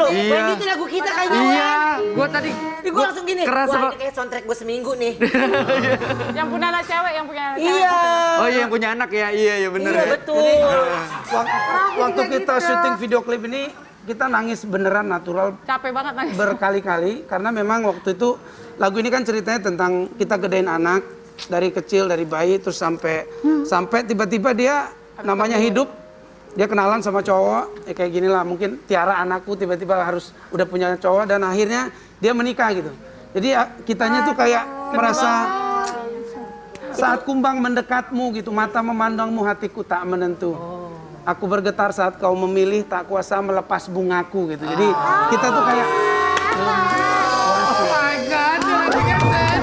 Iya. Ini lagu kita kayaknya. Iya, gue tadi. Gue langsung gini. Keras Wah, ini kayak soundtrack gue seminggu nih. Yang punya anak cewek, yang punya anak cewek. Iya. Oh iya, yang punya anak ya. Iya bener Iya ya. betul. Waktu kita syuting video klip ini, kita nangis beneran natural. Capek banget nangis. Berkali-kali, karena memang waktu itu lagu ini kan ceritanya tentang kita gedein anak dari kecil, dari bayi, terus sampai tiba-tiba dia namanya hidup, dia kenalan sama cowok, ya kayak gini lah, mungkin Tiara anakku tiba-tiba harus udah punya cowok dan akhirnya dia menikah gitu. Jadi kitanya tuh kayak merasa saat kumbang mendekatmu gitu, mata memandangmu, hatiku tak menentu. Aku bergetar saat kau memilih, tak kuasa melepas bungaku gitu. Jadi kita tuh kayak Oh my God, jangan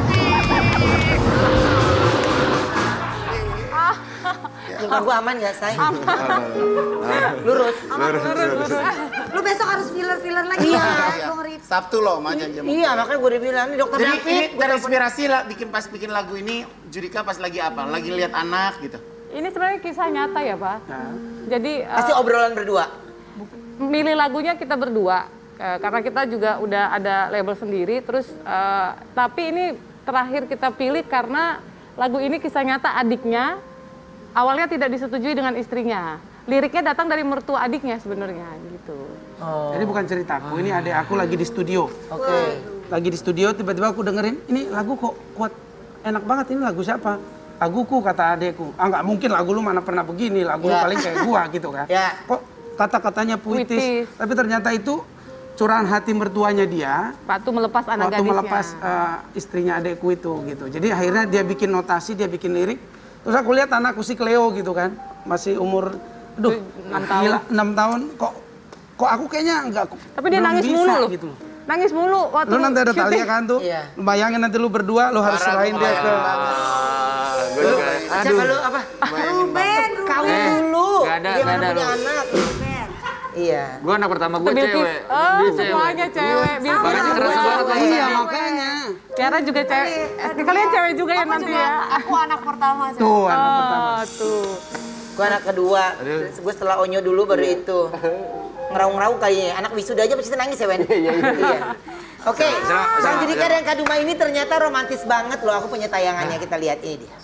Muka gue aman gak, Say? Lurus. Lu besok harus filler lagi. Iya. Sabtu loh, macam jam. Iya, makanya gue udah bilang, ini dokter Jadi David. ini terinspirasi lah bikin lagu ini, Judika pas lagi apa? Lagi lihat anak gitu. Ini sebenarnya kisah nyata ya, Pak. Jadi Pasti obrolan berdua. milih lagunya kita berdua. Karena kita juga udah ada label sendiri. Terus tapi ini terakhir kita pilih karena lagu ini kisah nyata adiknya. Awalnya tidak disetujui dengan istrinya. Liriknya datang dari mertua adiknya sebenarnya gitu. Jadi bukan ceritaku, ini adik aku lagi di studio. Oke. Lagi di studio, tiba-tiba aku dengerin, ini lagu kok kuat, enak banget, ini lagu siapa? Laguku, kata adekku. Ah nggak mungkin lagu lu mana pernah begini, lagu lu paling kayak gua gitu kan. Ya. Kok kata-katanya puitis, tapi ternyata itu curahan hati mertuanya dia. Waktu melepas anak Waktu gadisnya. melepas istrinya adekku itu gitu. Jadi akhirnya dia bikin notasi, dia bikin lirik. Terus aku lihat anakku si Cleo gitu kan, masih umur, aduh, 6 tahun. gila, 6 tahun, kok aku kayaknya enggak. Tapi dia belum nangis bisa, mulu loh. gitu. Nangis mulu waktu Lu nanti ada syuting. Talia kan tuh, Iya. lu bayangin nanti lu berdua, lu harus serahin dia ke. Gue juga. Siapa lu apa? Ruben. Kawin dulu. Nggak ada, Dia nggak mana ada, punya lu. anak. Iya. Gue anak pertama gue Bilkis. cewek. Oh, Dia semuanya cewek. Bilkis. Makanya keras banget lagi. Iya makanya. Tiara juga cewek. Kalian cewek juga ya nanti ya. Aku anak pertama. Tuh anak pertama. Oh, tuh. Gue anak kedua. Gue setelah Onyo dulu baru itu. Ngeraung-ngeraung kayaknya. Anak wisuda aja pasti nangis ya, Wen? Iya. Oke, Sang Judika dan Kaduma ini ternyata romantis banget loh. Aku punya tayangannya, kita lihat ini dia.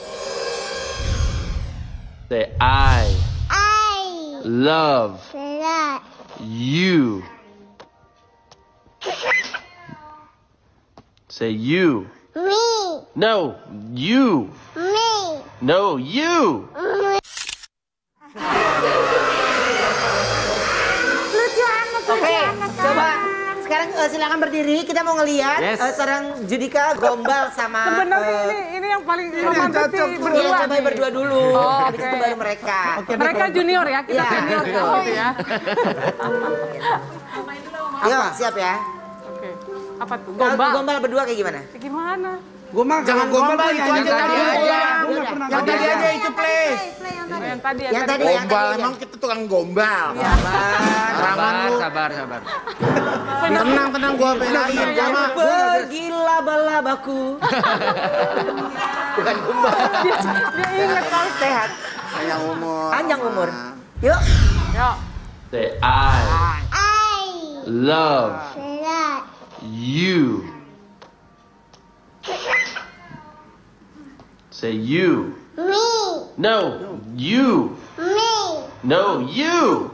Say I love you. Say you. Me. No, you. Me. No, you. Lucu amat, Oke, coba sekarang silakan berdiri. Kita mau ngelihat Yes. seorang Judika gombal sama. Sebenarnya ini yang paling romantis cocok sih tuh. Iya, berdua. coba nih. berdua dulu. Oh, Habis itu oke. baru mereka. Mereka junior ya, kita Iya. senior Betul. gitu ya. Ayo, siap ya. Oke. Apa tuh? Gombal. Gombal. Gombal berdua kayak gimana? Gimana? Gue mah Jangan gombal, itu aja tadi aja. Yang tadi aja itu play. Oh, yang tadi Yang tadi, yang Gombal, tadi. emang kita tukang gombal. Sabar. Tenang, gua belain. Jangan. Bergila-balabaku. Bukan gombal. Dia ingat kan. Sehat. Panjang umur. Panjang umur. Yuk. Yuk. Say I love you. Say you. Me. No, you. Me. No, you.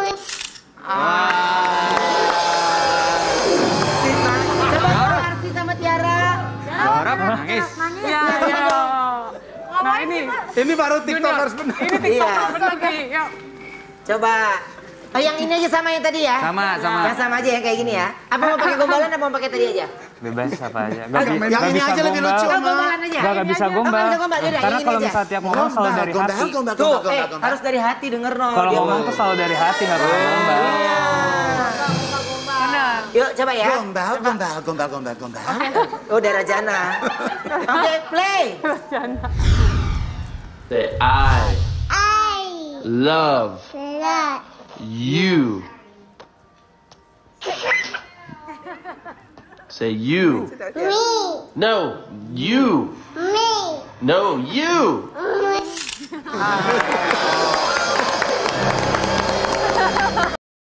Coba Arsi sama Tiara. Harap nangis. Ya, ya. Nah ini. Ini baru tiktokers bener. Ini TikTok bener nih. Yuk. Coba. Oh, yang ini aja sama yang tadi ya? Sama. Yang sama aja yang kayak gini ya? Apa mau pakai gombalan atau mau pakai tadi aja? Bebas apa aja. Yang ini aja lebih lucu. Oh, gombalan aja? Gak bisa Oh, gombal. nggak bisa gombal. Yaudah, Karena yang ini kalau aja. misalnya tiap ngomong selalu dari hati. Tuh, harus dari hati denger no. Kalau Dia ngomong mau. tuh selalu dari hati, nggak perlu gombal. Yuk, coba ya. Gombal. Oh, darah jana. Oke, play. Say I love you. Say you. Me. No, you. Me. No, you. Me.